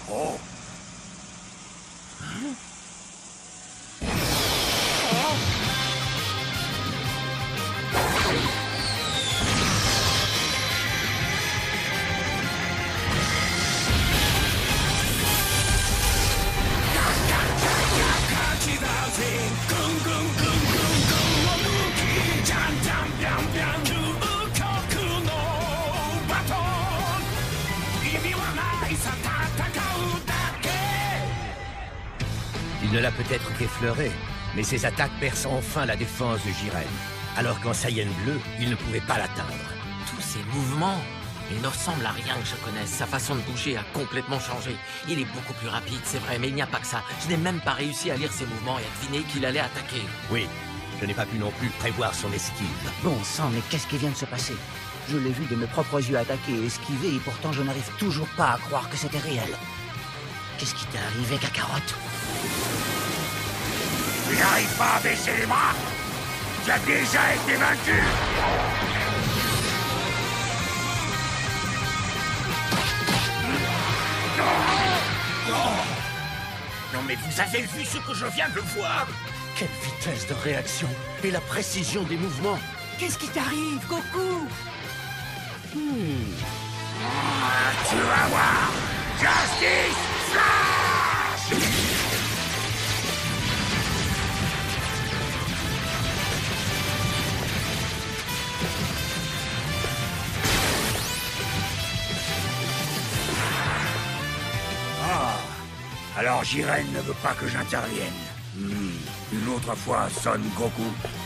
Oh. Il ne l'a peut-être qu'effleuré, mais ses attaques percent enfin la défense de Jiren. Alors qu'en Saiyan bleu, il ne pouvait pas l'atteindre. Tous ces mouvements, il ne ressemble à rien que je connaisse. Sa façon de bouger a complètement changé. Il est beaucoup plus rapide, c'est vrai, mais il n'y a pas que ça. Je n'ai même pas réussi à lire ses mouvements et à deviner qu'il allait attaquer. Oui, je n'ai pas pu non plus prévoir son esquive. Bon sang, mais qu'est-ce qui vient de se passer? Je l'ai vu de mes propres yeux attaquer et esquiver, et pourtant je n'arrive toujours pas à croire que c'était réel. Qu'est-ce qui t'est arrivé, Kakarot? Tu n'arrives pas à baisser les bras. Tu as déjà été vaincu. Non mais vous avez vu ce que je viens de voir? Quelle vitesse de réaction et la précision des mouvements. Qu'est-ce qui t'arrive, Goku? Tu vas voir. Justice Flash. Alors Jiren ne veut pas que j'intervienne. Une autre fois, Son Goku.